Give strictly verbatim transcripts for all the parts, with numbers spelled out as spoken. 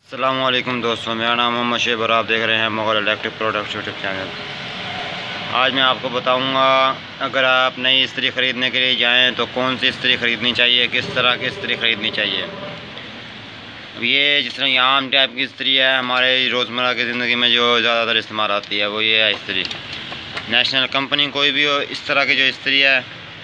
अस्सलाम वालेकुम दोस्तों, मेरा नाम मोहम्मद शेब और आप देख रहे हैं Mughal electric products YouTube channel. आज मैं आपको बताऊंगा अगर आप नई इस्त्री ख़रीदने के लिए जाएं तो कौन सी इस्त्री ख़रीदनी चाहिए, किस तरह की इस्त्री ख़रीदनी चाहिए। अब ये जिस तरह ये आम टाइप की इस्त्री है, हमारे रोज़मर्रा की ज़िंदगी में जो ज़्यादातर इस्तेमाल आती है वो ये है इस्त्री। नेशनल कंपनी कोई भी हो, इस तरह की जो इस्त्री है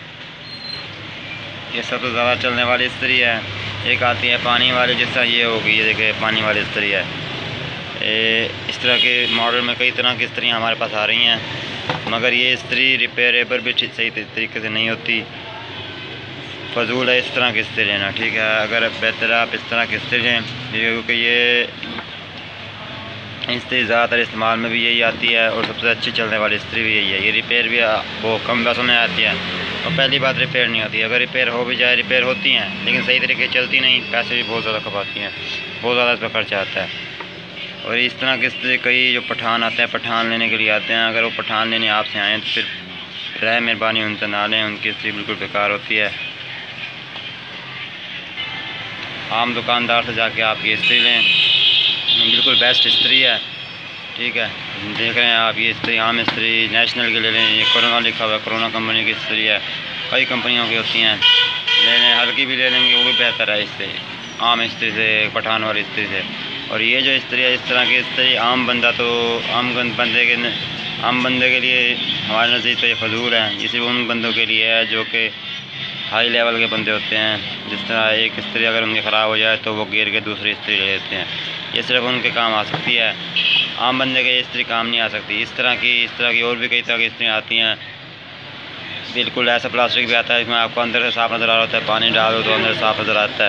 ये सबसे ज़्यादा चलने वाली इस्त्री है। एक आती है पानी वाली, जिस तरह ये होगी, ये देखिए पानी वाली इस्त्री है। ए, इस तरह के मॉडल में कई तरह की इस्त्रियाँ हमारे पास आ रही हैं, मगर ये इस्त्री रिपेयरेबल भी सही तरीके से नहीं होती। फजूल है इस तरह की इस्त्री लेना, ठीक है। अगर बेहतर आप इस तरह की इस्त्री लें, क्योंकि ये इस्त्री ज़्यादातर इस्तेमाल में भी यही आती है और सबसे अच्छी चलने वाली इस्त्री भी यही है। ये रिपेयर भी वो कम पैसों में आती है और पहली बात रिपेयर नहीं होती। अगर रिपेयर हो भी जाए, रिपेयर होती हैं लेकिन सही तरीके से चलती नहीं, पैसे भी बहुत ज़्यादा खपाती हैं, बहुत ज़्यादा इस पर खर्चा आता है। और इस तरह के इस्त्री कई जो पठान आते हैं, पठान लेने के लिए आते हैं, अगर वो पठान लेने आपसे आएँ तो फिर रह मेहरबानी उनसे ना लें, उनकी इस्त्री बिल्कुल बेकार होती है। आम दुकानदार से जाके आप ये इस्त्री लें, बिल्कुल बेस्ट इस्त्री है, ठीक है। देख रहे हैं आप ये इस्त्री, आम इस्त्री नेशनल के ले लें। ये कोरोना लिखा हुआ है, कोरोना कंपनी की इस्त्री है, कई कंपनियों की होती हैं, ले लें। हल्की भी ले लेंगे वो भी बेहतर है इससे, आम इस्त्री से, पठान वाली इस्त्री से। और ये जो इस्त्री है, इस तरह की इस्त्री आम बंदा तो आम बंदे के आम बंदे के लिए हमारे नज़दीक तो ये फजूल है। ये सिर्फ उन बंदों के लिए है जो कि हाई लेवल के बंदे होते हैं। जिस तरह एक इस्त्री अगर उनकी ख़राब हो जाए तो वो गिर के दूसरी इस्त्री ले लेते हैं, ये सिर्फ उनके काम आ सकती है, आम बंदे के इस्त्री काम नहीं आ सकती। इस तरह की इस तरह की और भी कई तरह की इस्त्रियाँ आती हैं, बिल्कुल ऐसा प्लास्टिक भी आता है, इसमें आपको अंदर से साफ़ नज़र आ रहा होता है, पानी डालो तो अंदर साफ़ नज़र आता है।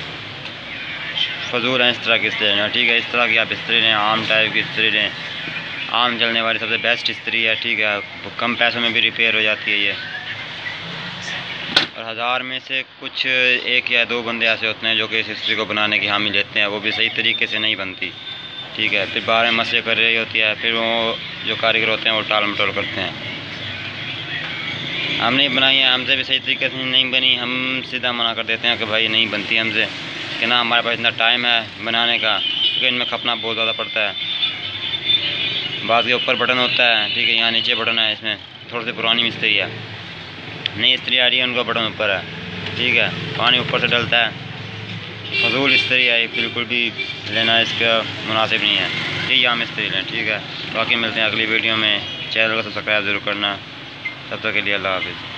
फजूल है इस तरह की इस्त्री लेना, ठीक है। इस तरह की आप इस्त्री लें, आम टाइप की इस्त्री लें, आम चलने वाली सबसे बेस्ट इस्त्री है, ठीक है। कम पैसों में भी रिपेयर हो जाती है ये। और हज़ार में से कुछ एक या दो बंदे ऐसे होते हैं जो कि इस इस्त्री को बनाने की हामी लेते हैं, वो भी सही तरीके से नहीं बनती, ठीक है। फिर बारह मसले कर रही होती है, फिर वो जो कारीगर होते हैं वो टाल मटोल करते हैं। हमने बनाई है, हमसे भी सही तरीके से नहीं बनी, हम सीधा मना कर देते हैं कि भाई नहीं बनती हमसे, कि ना हमारे पास इतना टाइम है बनाने का, क्योंकि इनमें खपना बहुत ज़्यादा पड़ता है। बाद के ऊपर बटन होता है, ठीक है, यहाँ नीचे बटन है, इसमें थोड़ी सी पुरानी मिस्त्री है, नई इस्त्री आ रही है उनका बटन ऊपर है, ठीक है, पानी ऊपर से डलता है। फजूल इस्त्री है, बिल्कुल भी लेना इसका मुनासिब नहीं है, यही आम इस्त्री लें, ठीक है। बाकी मिलते हैं अगली वीडियो में, चैनल को सब्सक्राइब ज़रूर करना। तब तक के लिए अल्लाह हाफ़िज़।